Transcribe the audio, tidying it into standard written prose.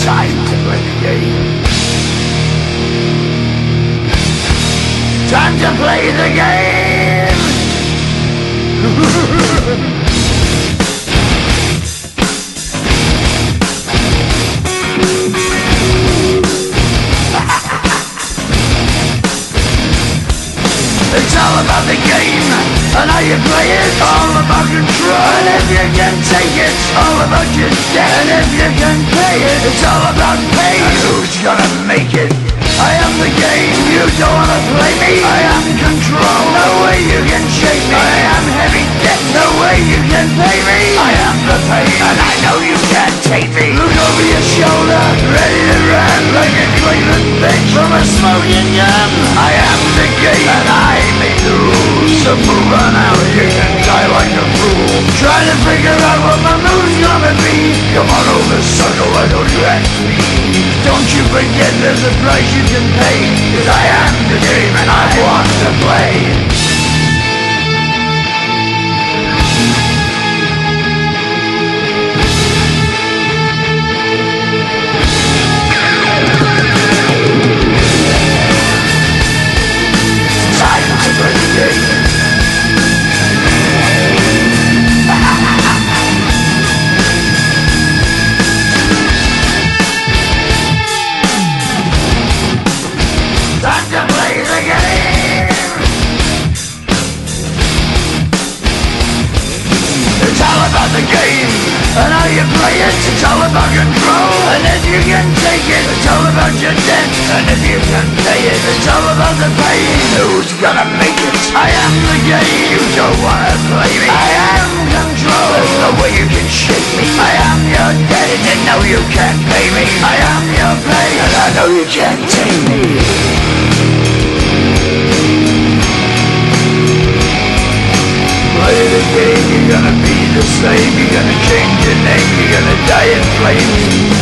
Time to play the game. Time to play the game. It's all about the game and how you play it. All about control, and if you can take it, all about your debt. And if you can pay it, it's all about pay. And who's gonna make it? I am the game, you don't wanna play me. I am control, no way you can shake me. I am heavy debt, no way you can pay me. I am the pain, and I know you can't take me. Look over your shoulder, ready to run like a Cleveland bitch from a smoking gun. I am the game, and I make the rules. So move on out, you can die like a fool. Trying to figure out what my move's gonna be. Come on over, sucker, why don't you ask me? Don't you forget there's a price you can pay, 'cause I am the game and I want to play. Time to play the game. The game and how you play it. It's all about control, and if you can take it, it's all about your debt. And if you can pay it, it's all about the pain. Who's gonna make it? I am the game, you don't wanna play me. I am control, there's no way you can shake me. I am your debt, and you know you can't pay me. I am your pain, and I know you can't take me. Play the game, you're gonna be the same. You're gonna change your name, you're gonna die in flames.